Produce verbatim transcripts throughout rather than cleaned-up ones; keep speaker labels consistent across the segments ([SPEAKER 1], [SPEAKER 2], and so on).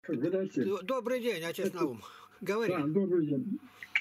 [SPEAKER 1] Здравствуйте.
[SPEAKER 2] Добрый день, отец Наум. Говори.
[SPEAKER 1] Да, добрый день.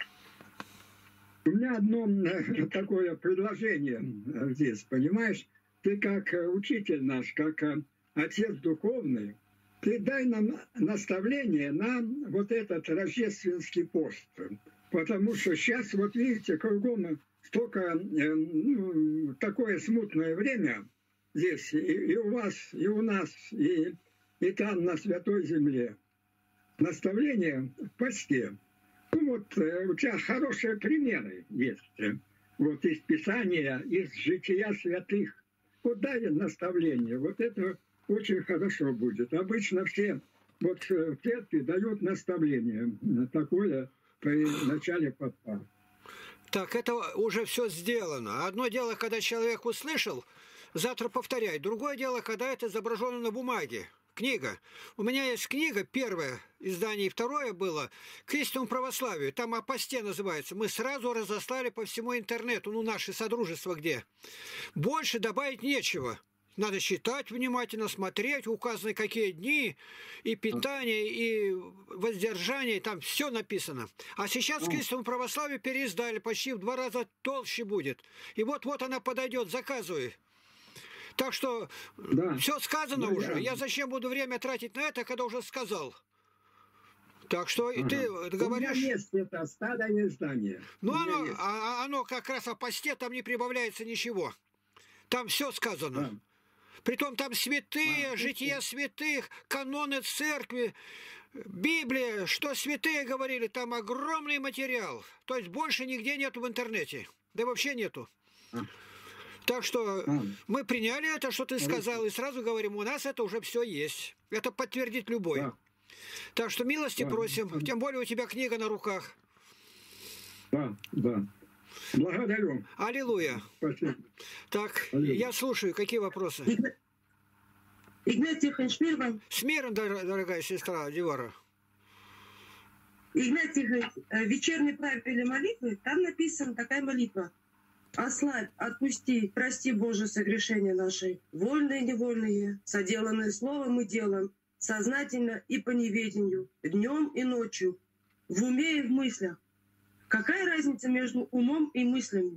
[SPEAKER 1] У меня одно э, такое предложение э, здесь, понимаешь? Ты как э, учитель наш, как э, отец духовный, ты дай нам наставление на вот этот рождественский пост. Потому что сейчас, вот видите, кругом столько, э, ну, такое смутное время здесь, и, и у вас, и у нас, и, и там, на Святой Земле. Наставление в посте. Ну вот э, у тебя хорошие примеры есть. Вот из Писания, из жития святых. Вот дай наставление. Вот это очень хорошо будет. Обычно все вот в церкви дают наставление такое при начале поста.
[SPEAKER 2] Так, это уже все сделано. Одно дело, когда человек услышал, завтра повторяй. Другое дело, когда это изображено на бумаге. Книга. У меня есть книга, первое издание, и второе было к истинному православию. Там о посте называется. Мы сразу разослали по всему интернету, ну, наше содружество где. Больше добавить нечего. Надо читать внимательно, смотреть, указаны какие дни, и питание, и воздержание, там все написано. А сейчас к истинному православию переиздали, почти в два раза толще будет. И вот-вот она подойдет, заказывай. Так что да. Все сказано да, уже. Я... я зачем буду время тратить на это, когда уже сказал? Так что ага. Ты говоришь...
[SPEAKER 1] У меня есть это старое издание.
[SPEAKER 2] Ну, оно, а, оно как раз о посте, там не прибавляется ничего. Там все сказано. Да. Притом там святые, а, жития святых, каноны церкви, Библия, что святые говорили, там огромный материал. То есть больше нигде нету в интернете. Да вообще нету. А. Так что а. мы приняли это, что ты сказал, и сразу говорим, у нас это уже все есть. Это подтвердит любой. Да. Так что милости да. просим, тем более у тебя книга на руках.
[SPEAKER 1] Да, да. Благодарю.
[SPEAKER 2] Аллилуйя.
[SPEAKER 1] Спасибо.
[SPEAKER 2] Так, Аллилуйя. Я слушаю, какие вопросы?
[SPEAKER 3] Игнатий Тихонович, мир вам.
[SPEAKER 2] С миром, дорогая сестра Дивара.
[SPEAKER 3] Игнатий Тихонович, вечерней правильной молитвы, там написана такая молитва. Ослабь, отпусти, прости, Боже, согрешения наши, вольные и невольные, соделанные словом и делом, сознательно и по неведению, днем и ночью, в уме и в мыслях. Какая разница между умом и мыслями?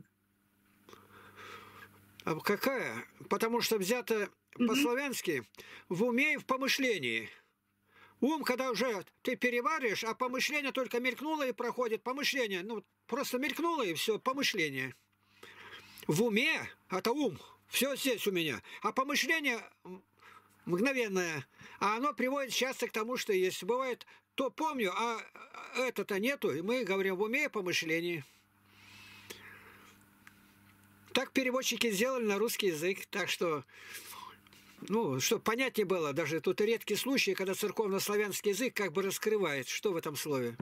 [SPEAKER 2] А какая? Потому что взято mm-hmm. по-славянски в уме и в помышлении. Ум, когда уже ты перевариваешь, а помышление только мелькнуло и проходит. Помышление, ну, просто мелькнуло и все, помышление. В уме, это ум, все здесь у меня. А помышление мгновенное, а оно приводит часто к тому, что есть. Бывает, то помню, а это-то нету, и мы говорим в уме и помышлении. Так переводчики сделали на русский язык, так что, ну, чтобы понятнее было, даже тут редкие случаи, когда церковно-славянский язык как бы раскрывает, что в этом слове.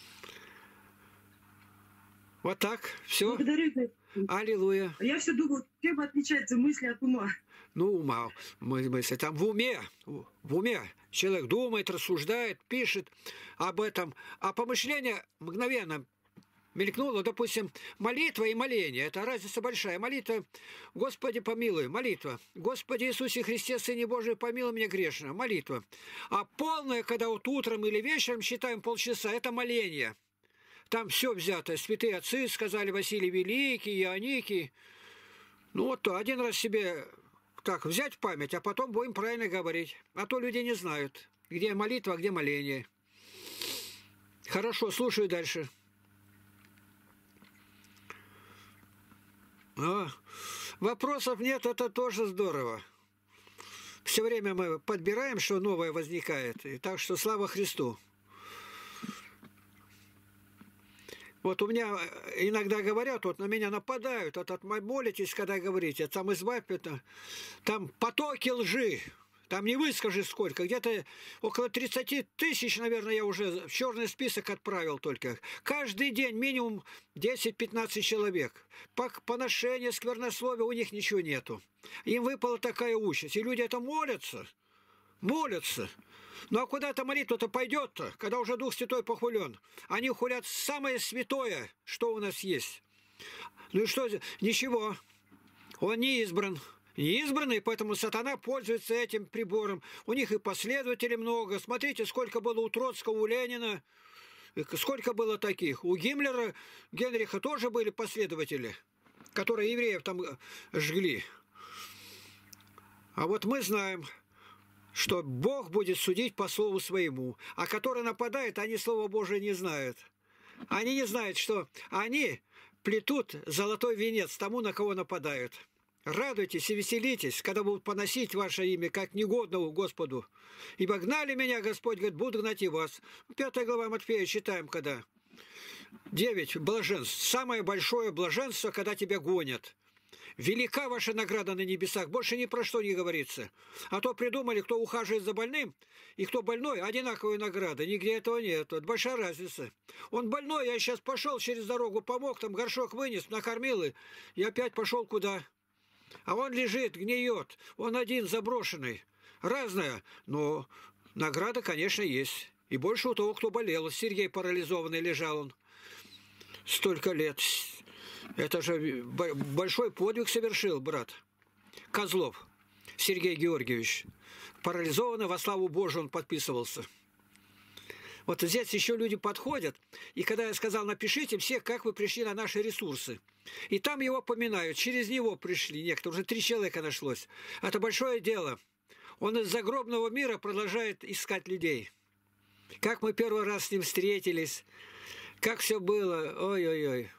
[SPEAKER 2] Вот так, все.
[SPEAKER 3] Благодарю.
[SPEAKER 2] Аллилуйя.
[SPEAKER 3] Я все думаю, чем отличается мысли от ума?
[SPEAKER 2] Ну, ума, мысли там в уме, в уме. Человек думает, рассуждает, пишет об этом. А помышление мгновенно мелькнуло, допустим, молитва и моление. Это разница большая. Молитва, Господи, помилуй, молитва. Господи Иисусе Христе, Сыне Божий, помилуй меня грешно. Молитва. А полное, когда вот утром или вечером считаем полчаса, это моление. Там все взято. Святые отцы сказали, Василий Великий, Ионикий. Ну вот то, один раз себе так взять в память, а потом будем правильно говорить. А то люди не знают, где молитва, а где моление. Хорошо, слушаю дальше. А, вопросов нет, это тоже здорово. Все время мы подбираем, что новое возникает. И так что слава Христу. Вот у меня иногда говорят, вот на меня нападают, вот от молитесь, когда говорите, там избавь это, там потоки лжи, там не выскажешь сколько, где-то около тридцати тысяч, наверное, я уже в черный список отправил только. Каждый день минимум десять-пятнадцать человек. Поношение, сквернословие, у них ничего нету. Им выпала такая участь, и люди это молятся, молятся. Ну а куда эта молитва-то пойдет-то, когда уже Дух Святой похвален? Они хулят самое святое, что у нас есть. Ну и что? Ничего. Он не избран. не избранные, поэтому сатана пользуется этим прибором. У них и последователей много. Смотрите, сколько было у Троцкого, у Ленина. Сколько было таких? У Гиммлера, Генриха тоже были последователи, которые евреев там жгли. А вот мы знаем, что Бог будет судить по слову своему. А который нападает, они Слово Божие не знают. Они не знают, что они плетут золотой венец тому, на кого нападают. Радуйтесь и веселитесь, когда будут поносить ваше имя, как негодного Господу. Ибо гнали меня, Господь, говорит, буду гнать и вас. Пятая глава Матфея читаем, когда. Девять блаженств. Самое большое блаженство, когда тебя гонят. Велика ваша награда на небесах. Больше ни про что не говорится. А то придумали, кто ухаживает за больным, и кто больной, одинаковая награда. Нигде этого нет. Это большая разница. Он больной, я сейчас пошел через дорогу, помог, там горшок вынес, накормил, и я опять пошел куда. А он лежит, гниет. Он один, заброшенный. Разное, но награда, конечно, есть. И больше у того, кто болел. Сергей парализованный лежал он. Столько лет. Это же большой подвиг совершил, брат. Козлов Сергей Георгиевич. Парализованный, во славу Божию он подписывался. Вот здесь еще люди подходят, и когда я сказал, напишите все, как вы пришли на наши ресурсы. И там его поминают, через него пришли некоторые, уже три человека нашлось. Это большое дело. Он из загробного мира продолжает искать людей. Как мы первый раз с ним встретились, как все было, ой-ой-ой.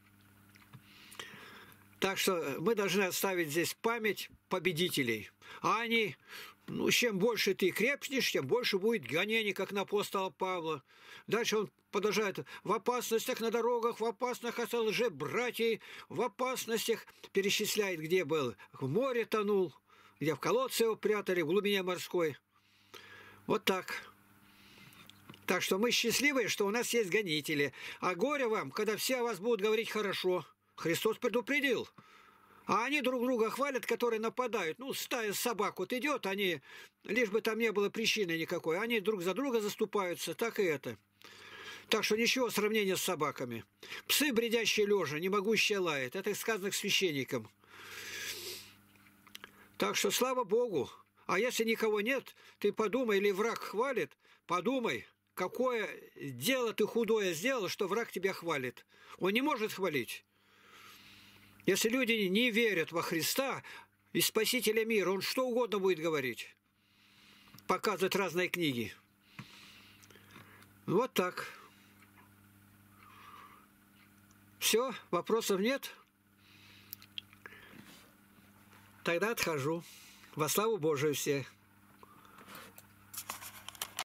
[SPEAKER 2] Так что мы должны оставить здесь память победителей. А они, ну, чем больше ты крепнешь, тем больше будет гонений, как на апостола Павла. Дальше он продолжает. В опасностях на дорогах, в опасностях от лже-братьев, в опасностях перечисляет, где был. В море тонул, где в колодце его прятали, в глубине морской. Вот так. Так что мы счастливые, что у нас есть гонители. А горе вам, когда все о вас будут говорить хорошо. Христос предупредил. А они друг друга хвалят, которые нападают. Ну, стая собак вот идет, они, лишь бы там не было причины никакой, они друг за друга заступаются, так и это. Так что ничего сравнения с собаками. Псы, бредящие лежа, не могущие лаять. Это сказано к священникам. Так что слава Богу. А если никого нет, ты подумай, или враг хвалит, подумай, какое дело ты худое сделал, что враг тебя хвалит. Он не может хвалить. Если люди не верят во Христа и Спасителя мира, он что угодно будет говорить. Показывать разные книги. Вот так. Все, вопросов нет? Тогда отхожу. Во славу Божию все.